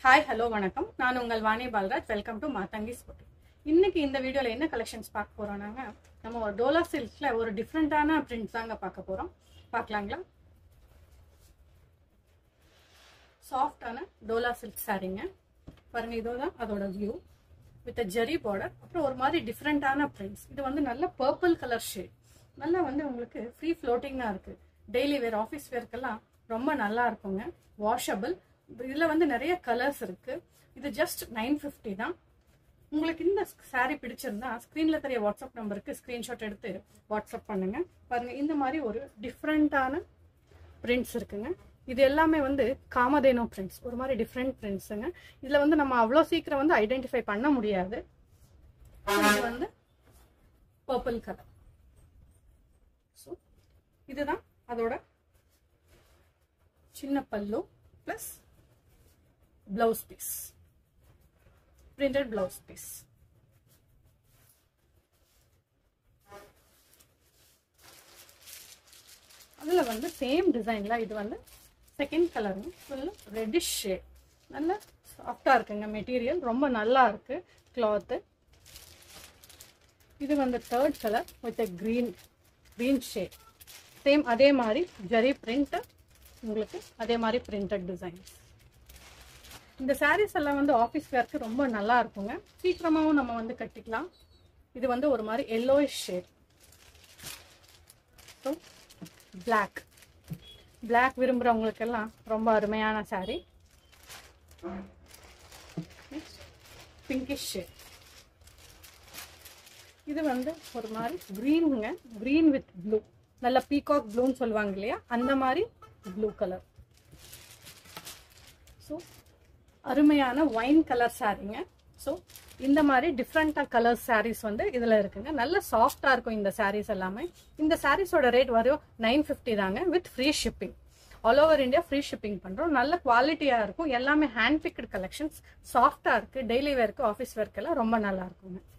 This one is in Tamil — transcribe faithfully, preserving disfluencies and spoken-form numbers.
Hi, hello, வணக்கம். நான் உங்கள் Vani Paulraj. Welcome to Mathangi's boutique. இன்னைக்கு இந்த வீடியோல என்ன கலெக்ஷன்ஸ் பார்க்க போறோம்னாங்க, நம்ம ஒரு டோலா சில்க்ஸ்ல ஒரு டிஃபரண்டான பிரிண்ட்ஸ் தாங்க பார்க்க போறோம். பார்க்கலாங்களா? சாஃப்ட்டான டோலா சில்க் சாரீங்க. பாருங்க, இதுதான் அதோட view with a zari border. அப்புறம் ஒரு மாதிரி டிஃபரண்டான பிரிண்ட்ஸ். இது வந்து நல்ல பர்பிள் கலர் ஷேட். நல்லா வந்து உங்களுக்கு ஃப்ரீ ஃப்ளோட்டிங்கா இருக்கு. டெய்லி வேர், ஆஃபீஸ் வேர்க்கெல்லாம் ரொம்ப நல்லா இருக்குங்க. வாஷபிள். இதுல வந்து நிறைய கலர்ஸ் இருக்கு. இது ஜஸ்ட் நைன் பிப்டி தான். உங்களுக்கு இந்த சாரி பிடிச்சிருந்தா ஸ்கிரீன்ல தெரிய வாட்ஸ்அப் நம்பருக்கு ஸ்கிரீன்ஷாட் எடுத்து வாட்ஸ்அப் பண்ணுங்க. பாருங்க, இந்த மாதிரி ஒரு டிஃப்ரெண்டான பிரிண்ட்ஸ் இருக்குங்க. இது எல்லாமே வந்து காமதேனோ பிரிண்ட்ஸ், ஒரு மாதிரி டிஃப்ரெண்ட் பிரிண்ட்ஸுங்க. இதுல வந்து நம்ம அவ்வளோ சீக்கிரம் வந்து ஐடென்டிஃபை பண்ண முடியாது. இது வந்து பர்பிள் கலர். ஸோ இதுதான் அதோட சின்ன பல்லு plus blouse piece, printed blouse piece. அதுல வந்து சேம் டிசைன்ல இது வந்து second colour, full reddish shade. நல்ல சாஃப்டா இருக்குங்க. மெட்டீரியல் ரொம்ப நல்லா இருக்கு. கிளாத். இது வந்து third colour with a green green shade. Same அதே மாதிரி ஜரி பிரிண்ட், உங்களுக்கு அதே மாதிரி பிரிண்டட் டிசைன்ஸ். இந்த சாரீஸ் எல்லாம் வந்து ஆஃபீஸ் வேர்க்கு ரொம்ப நல்லா இருக்குங்க. சீக்கிரமாகவும் நம்ம வந்து கட்டிக்கலாம். இது வந்து ஒரு மாதிரி yellowish shade. So black black விரும்புகிறவங்களுக்கெல்லாம் ரொம்ப அருமையான சாரீ. Pinkish shade. இது வந்து ஒரு மாதிரி க்ரீனுங்க. க்ரீன் வித் ப்ளூ, நல்ல பீகாக் ப்ளூன்னு சொல்லுவாங்க இல்லையா, அந்த மாதிரி ப்ளூ கலர். ஸோ அருமையான ஒயின் கலர் சாரீங்க. ஸோ இந்த மாதிரி டிஃப்ரெண்டாக கலர் சாரீஸ் வந்து இதில் இருக்குங்க. நல்ல சாஃப்டாக இருக்கும் இந்த சாரீஸ் எல்லாமே. இந்த சாரீஸோட ரேட் வரும் நைன் ஃபிஃப்டி தாங்க, with free shipping. All over India free shipping பண்ணுறோம். நல்ல குவாலிட்டியாக இருக்கும். எல்லாமே ஹேண்ட் பிக்டு கலெக்ஷன்ஸ். சாஃப்டாக இருக்குது. டெய்லி வேர்க்கு, ஆஃபீஸ் வேர்க்கெல்லாம் ரொம்ப நல்லா இருக்குங்க.